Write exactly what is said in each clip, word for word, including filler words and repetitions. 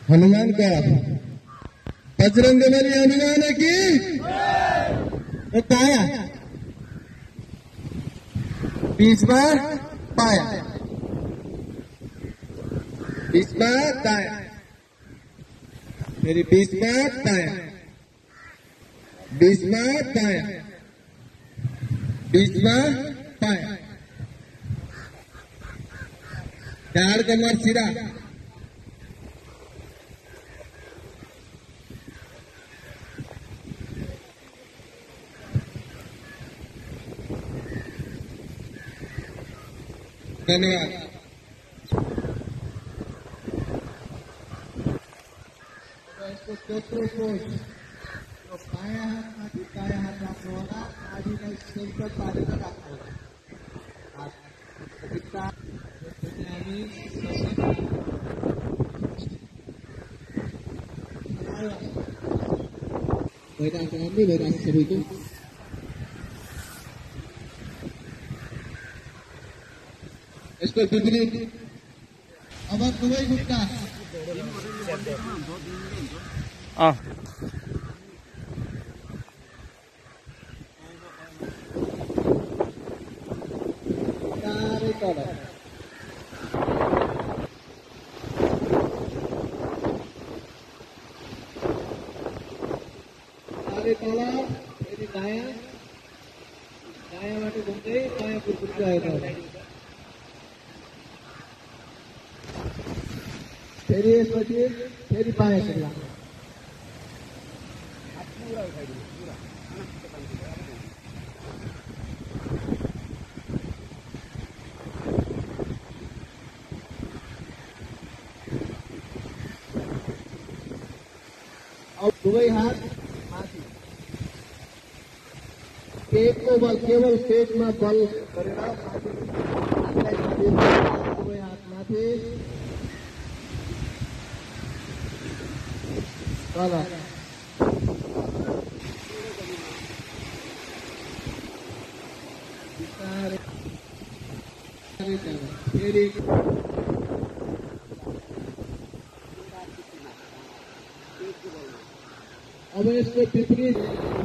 हनुमान का बजरंग बली हनुमान की तो काया बीस बार पाया, बीस बार दाया, मेरी बीस बार दाया, बीस बार दाया, बीस बार पाया, चार कमर सिरा, धन्यवाद। इसको चोत्रो कोश तो काया हाथ માંથી કાયા હાથ રાખવાના, આડીને સેન્ટર પાડીને રાખવાના। આ કવિતા વિજ્ઞાની वेदांत गांधी वेदांत सभी को इसको विपरीत अब दुबई गुप्ता आ सारे कलर सारे कलर मेरी दाया दाया वाटे घूमते दाया कुछ जाएगा फेरी सोचिए फेरी पाए चला अब दुबई हाथ माथी पेट को बल केवल पेट में बल करेगा दुबई हाथ माथी चला फेरी अब इसको विपरीत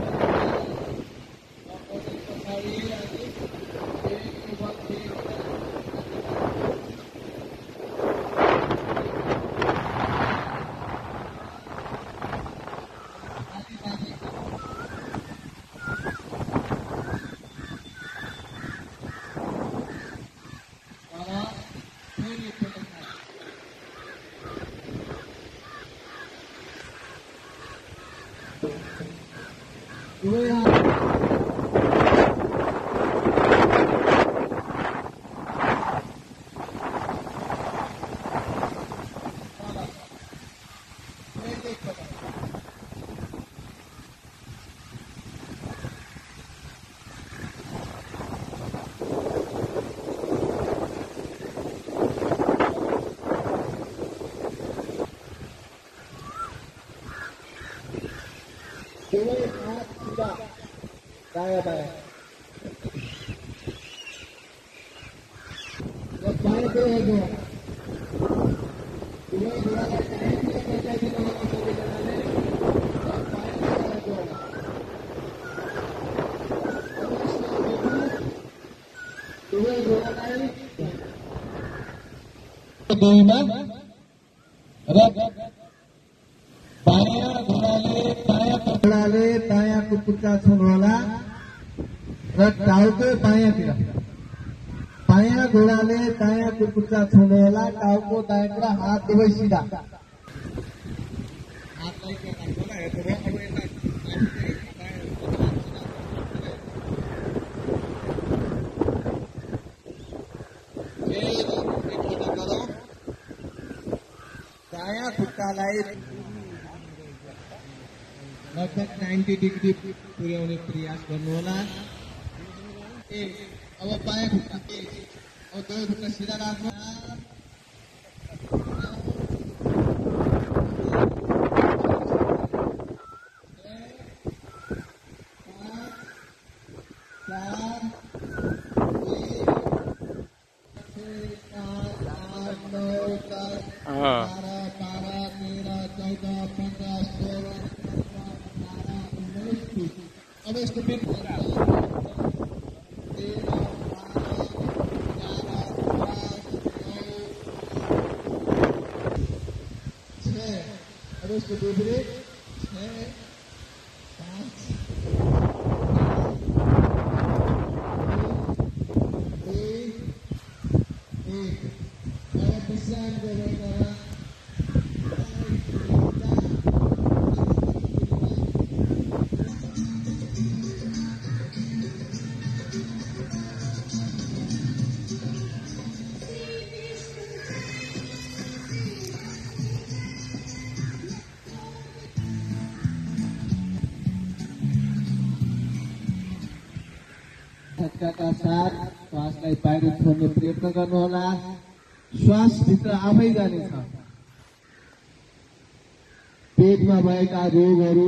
हाथ सीधा दाया दाया जब बाएं पे है जो तुम्हें थोड़ा सा टाइम भी लगना चाहिए तो हम सभी बनाने जब बाएं पे है जो तुम्हें थोड़ा टाइम दो में रख पाया घोड़ाले पाया पकड़ाले पाया कुकुचा छोड़वाला रख टाउके पाया किरा पाया घोड़ाले पाया कुकुचा छोड़वाला टाउको दायकड़ा हाथ दुबई सीधा हाथ लेके रखना है तो अब ये करो पाया कुत्ता लाई लगभग नाइन्टी डिग्री पूरे होने प्रयास करने वाला अब पाए घुटना और दो घुटना सीधा रखना चार छह सात आठ नौ दस ग्यारह बारह तेरह चौध पन्ध्र सोह्र सत्र अठार उन्नाइस बिस। अब यसको बिट अब इसको विपरीत छः पाँच एक एक। अब विश्राम गरेर झट्काका साथ श्वासलाई बाहिर छोड्ने प्रयत्न गर्नुहोला। श्वास भित्र आफै जानेछ। पेटमा भएका रोगहरू,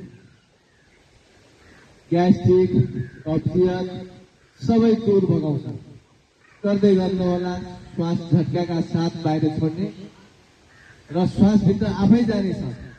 ग्यास्ट्रिक, कब्जियत सबै दूर भगाउँछ। गर्दै गर्नुहोला। श्वास झट्काका साथ बाहिर छोड्ने र श्वास भित्र आफै जानेछ।